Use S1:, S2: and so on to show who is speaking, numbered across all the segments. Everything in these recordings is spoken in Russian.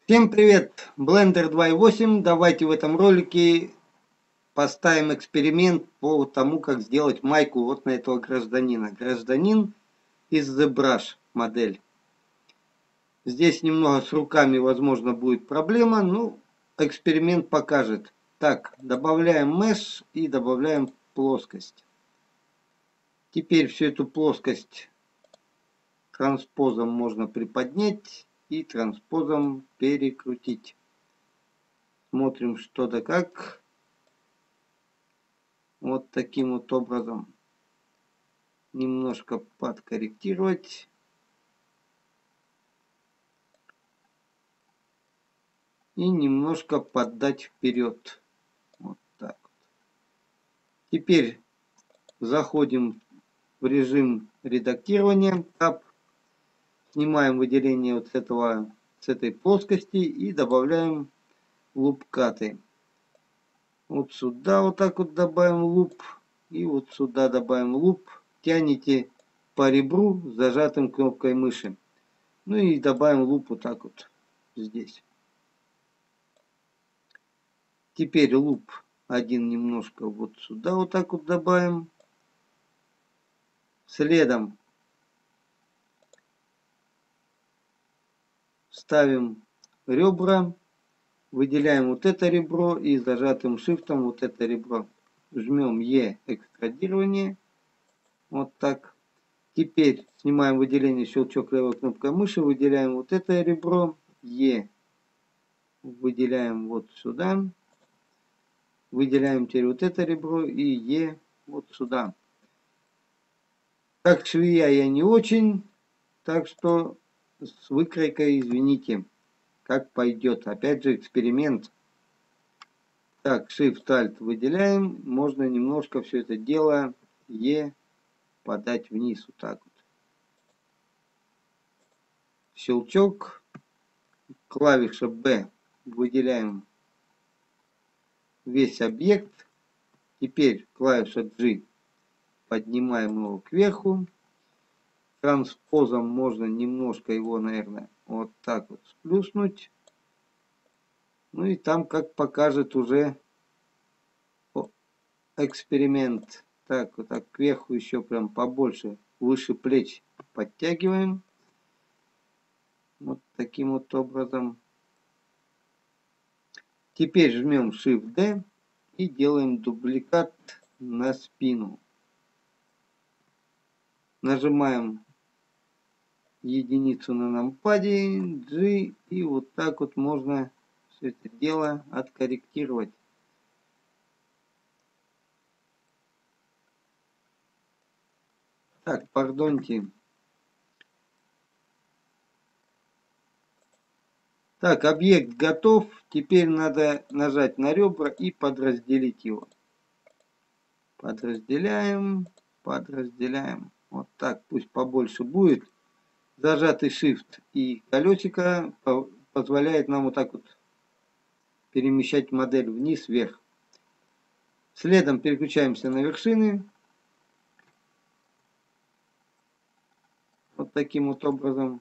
S1: Всем привет! Blender 2.8. Давайте в этом ролике поставим эксперимент по тому, как сделать майку вот на этого гражданина. Гражданин из ZBrush модель. Здесь немного с руками, возможно, будет проблема, но эксперимент покажет. Так, добавляем mesh и добавляем плоскость. Теперь всю эту плоскость транспозом можно приподнять и транспозом перекрутить. Смотрим, что да как. Вот таким вот образом. Немножко подкорректировать. И немножко поддать вперед. Вот так вот. Теперь заходим в режим редактирования. Tab. Снимаем выделение вот с этой плоскости и добавляем лупкаты. Вот сюда вот так вот добавим луп. И вот сюда добавим луп. Тянете по ребру с зажатым кнопкой мыши. Ну и добавим луп вот так вот здесь. Теперь луп один немножко вот сюда вот так вот добавим. Следом ставим ребра. Выделяем вот это ребро и зажатым шифтом вот это ребро. Жмем E экстрадирование. Вот так. Теперь снимаем выделение, щелчок левой кнопкой мыши. Выделяем вот это ребро. E. Выделяем вот сюда. Выделяем теперь вот это ребро и E вот сюда. Как швея я не очень, так что с выкройкой извините, как пойдет. Опять же эксперимент. Так, Shift-Alt выделяем. Можно немножко все это дело E подать вниз. Вот так вот. Щелчок. Клавиша B. Выделяем весь объект. Теперь клавиша G. Поднимаем его кверху. Транспозом можно немножко его, наверное, вот так вот сплюснуть. Ну и там, как покажет уже эксперимент. Так, вот так кверху еще прям побольше, выше плеч подтягиваем. Вот таким вот образом. Теперь жмем Shift-D и делаем дубликат на спину. Нажимаем единицу на нампаде, G, и вот так вот можно все это дело откорректировать. Так, пардоньте. Так, объект готов. Теперь надо нажать на ребра и подразделить его. Подразделяем, подразделяем. Вот так, пусть побольше будет. Зажатый Shift и колесико позволяет нам вот так вот перемещать модель вниз-вверх. Следом переключаемся на вершины. Вот таким вот образом.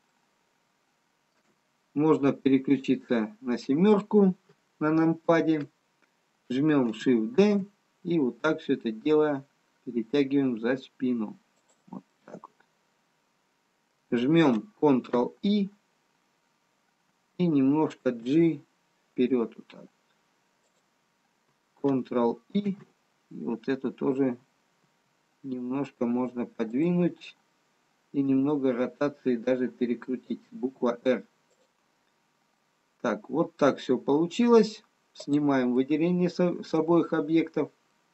S1: Можно переключиться на семерку на нампаде. Жмем Shift-D и вот так все это дело перетягиваем за спину. Вот так вот. Жмем Ctrl-I и немножко G вперед. Вот так. Ctrl-I. И вот это тоже немножко можно подвинуть. И немного ротации даже перекрутить. Буква R. Так, вот так все получилось. Снимаем выделение с обоих объектов.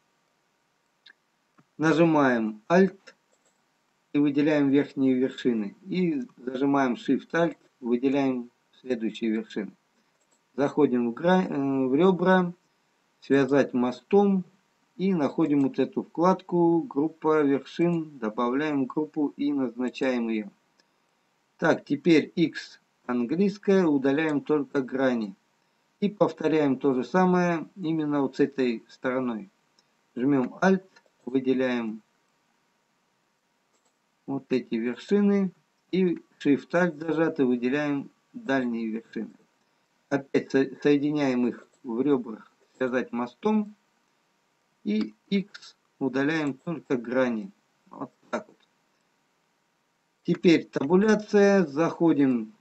S1: Нажимаем Alt и выделяем верхние вершины. И зажимаем Shift-Alt, выделяем следующие вершины. Заходим в ребра, связать мостом и находим вот эту вкладку группа вершин, добавляем группу и назначаем ее. Так, теперь X английская, удаляем только грани. И повторяем то же самое именно вот с этой стороной. Жмем Alt, выделяем вот эти вершины и Shift-Alt зажатый выделяем дальние вершины. опять соединяем их в ребрах, связать мостом. И X удаляем только грани. Вот так вот. Теперь табуляция. Заходим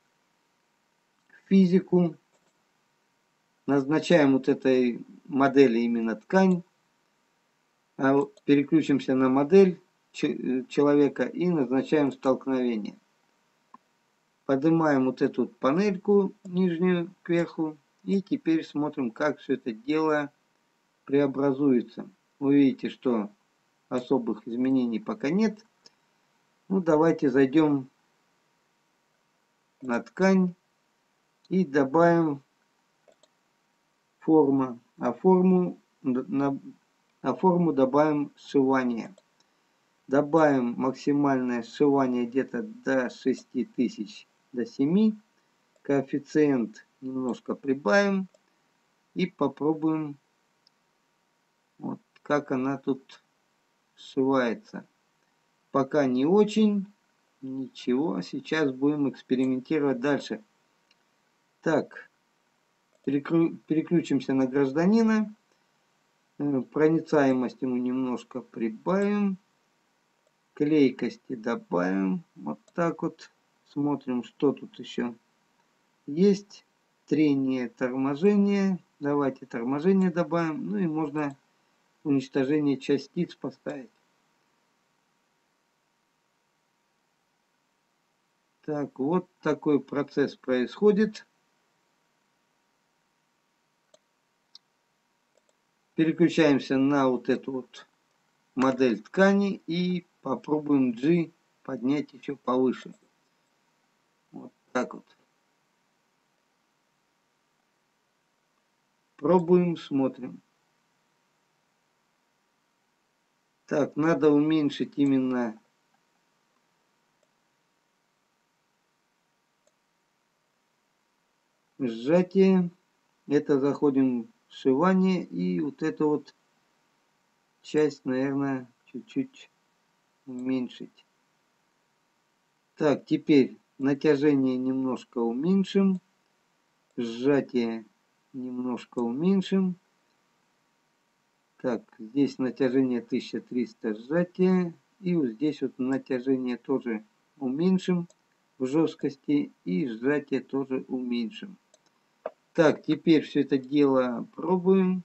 S1: в физику. Назначаем вот этой модели именно ткань. Переключимся на модель человека и назначаем столкновение. Поднимаем вот эту панельку нижнюю кверху. И теперь смотрим, как все это дело преобразуется. Вы видите, что особых изменений пока нет. Ну, давайте зайдем на ткань и добавим форму. А форму добавим сшивание. Добавим максимальное сшивание где-то до 6000, до 7. Коэффициент немножко прибавим. И попробуем, вот как она тут сшивается. Пока не очень. Ничего. Сейчас будем экспериментировать дальше. Так. Переключимся на гражданина. Проницаемость ему немножко прибавим. Клейкости добавим. Вот так вот. Смотрим, что тут еще есть. Трение, торможение. Давайте торможение добавим. Ну и можно уничтожение частиц поставить. Так, вот такой процесс происходит. Переключаемся на вот эту вот модель ткани и попробуем G поднять еще повыше. Вот так вот. Пробуем, смотрим. Так, надо уменьшить именно сжатие. Это заходим в сшивание и вот эту вот часть, наверное, чуть-чуть уменьшить. Так, теперь натяжение немножко уменьшим. Сжатие немножко уменьшим. Так, здесь натяжение 1300 сжатия. И вот здесь вот натяжение тоже уменьшим в жесткости. И сжатие тоже уменьшим. Так, теперь все это дело пробуем.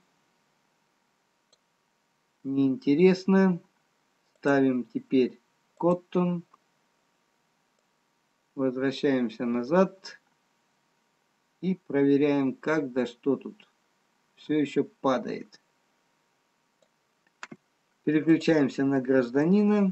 S1: Неинтересно. Ставим теперь Cotton. Возвращаемся назад. И проверяем, как да что тут. Все еще падает. Переключаемся на гражданина.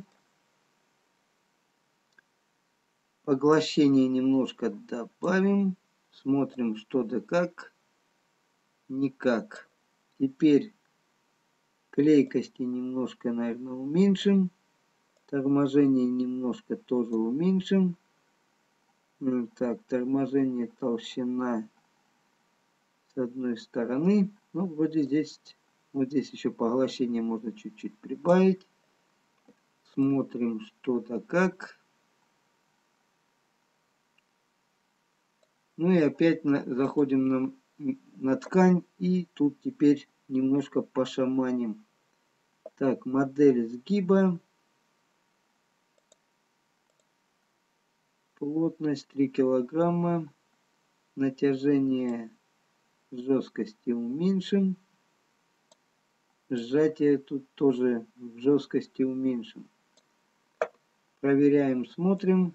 S1: Поглощение немножко добавим. Смотрим, что да как. Никак. Теперь клейкости немножко, наверное, уменьшим. Торможение немножко тоже уменьшим. Так, торможение, толщина с одной стороны. Ну, вроде здесь, вот здесь еще поглощение можно чуть-чуть прибавить. Смотрим, что да как. Ну и опять заходим на ткань. И тут теперь немножко пошаманим. Так, модель сгиба. Плотность 3 килограмма. Натяжение жесткости уменьшим. Сжатие тут тоже в жесткости уменьшим. Проверяем, смотрим.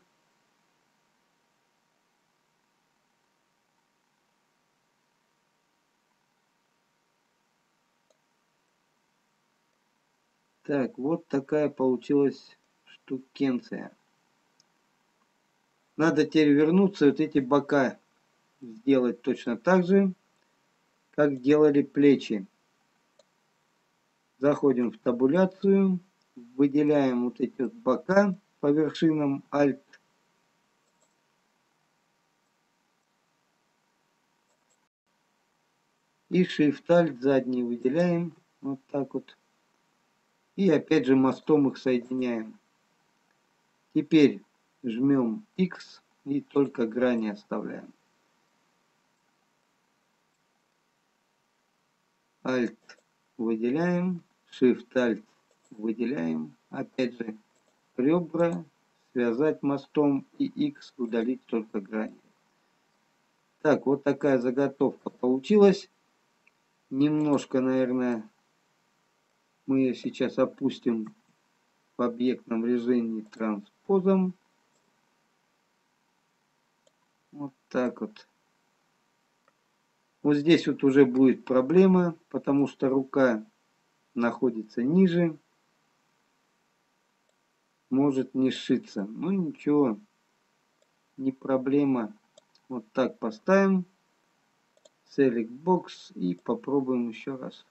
S1: Так, вот такая получилась штукенция. Надо теперь вернуться, вот эти бока сделать точно так же, как делали плечи. Заходим в табуляцию, выделяем вот эти вот бока по вершинам Alt. И Shift Alt задний выделяем, вот так вот. И опять же мостом их соединяем. Теперь жмем X и только грани оставляем. Alt выделяем, Shift Alt выделяем, опять же ребра, связать мостом и X удалить только грани. Так, вот такая заготовка получилась. Немножко, наверное, мы ее сейчас опустим в объектном режиме транспозом. Вот так вот. Вот здесь вот уже будет проблема, потому что рука находится ниже. Может не сшиться. Ну ничего, не проблема. Вот так поставим. Select Box и попробуем еще раз.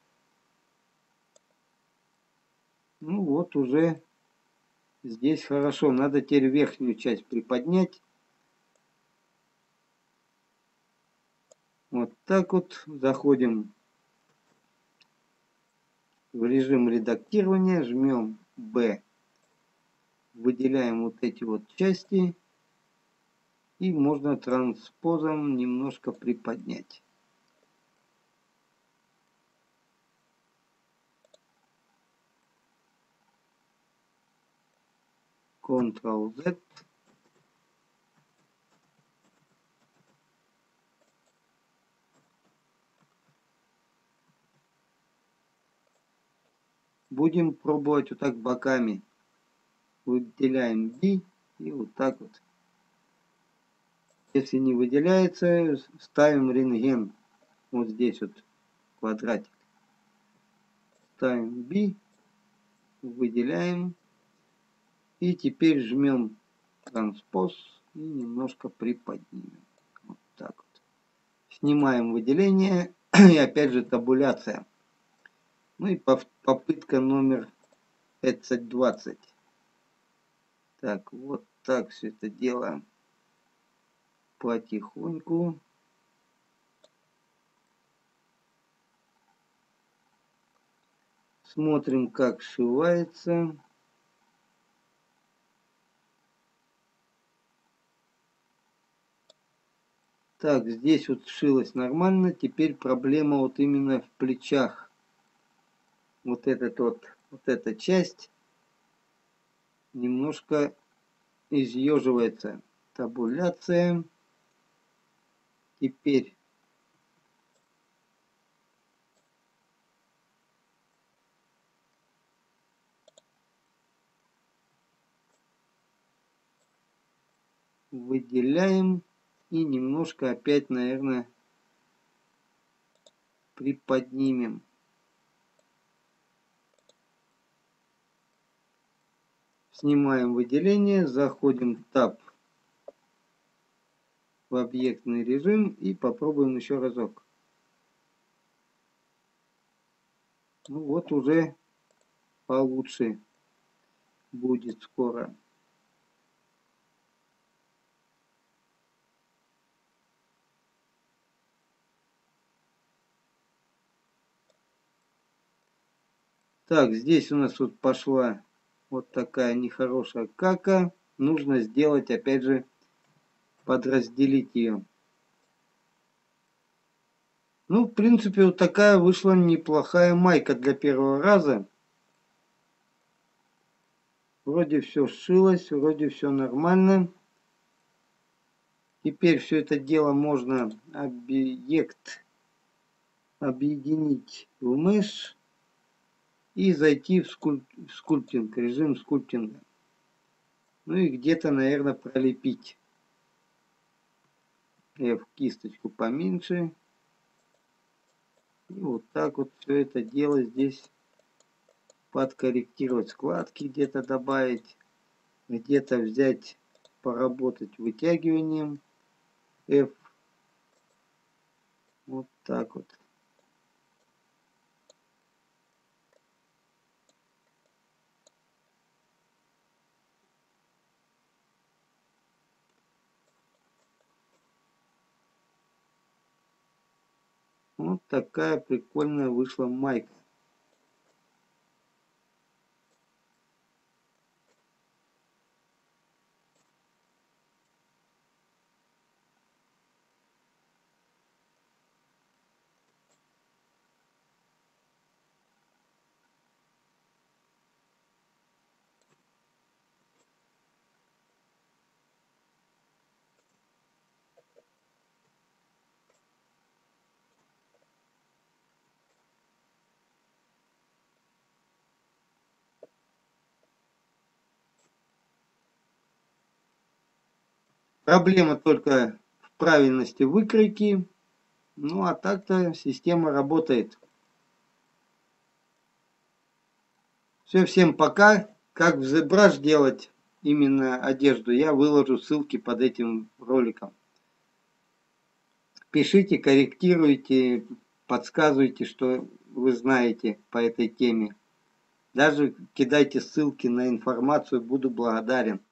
S1: Ну вот уже здесь хорошо. Надо теперь верхнюю часть приподнять. Вот так вот. Заходим в режим редактирования. Жмем B. Выделяем вот эти вот части. И можно транспозом немножко приподнять. Ctrl-Z. Будем пробовать вот так боками. Выделяем B и вот так вот. Если не выделяется, ставим рентген. Вот здесь вот квадратик. Ставим B, выделяем. И теперь жмем транспоз и немножко приподнимем. Вот так вот. Снимаем выделение и опять же табуляция. Ну и попытка номер 520. Так, вот так все это делаем потихоньку. Смотрим, как сшивается. Так, здесь вот сшилось нормально. Теперь проблема вот именно в плечах. Вот эта часть немножко изъеживается. Табуляция. Теперь выделяем и немножко опять, наверное, приподнимем. Снимаем выделение, заходим в Tab в объектный режим и попробуем еще разок. Ну вот уже получше будет скоро. Так, здесь у нас вот пошла вот такая нехорошая кака. Нужно сделать, опять же, подразделить ее. Ну, в принципе, вот такая вышла неплохая майка для первого раза. Вроде все сшилось, вроде все нормально. Теперь все это дело можно объект объединить в мышь и зайти в скульптинг, режим скульптинга. Ну и где-то, наверное, пролепить. F кисточку поменьше. И вот так вот все это дело здесь подкорректировать, складки где-то добавить, где-то взять, поработать вытягиванием F. Вот так вот. Вот такая прикольная вышла майка. Проблема только в правильности выкройки. Ну а так-то система работает. Все, всем пока. Как в ZBrush делать именно одежду, я выложу ссылки под этим роликом. Пишите, корректируйте, подсказывайте, что вы знаете по этой теме. Даже кидайте ссылки на информацию, буду благодарен.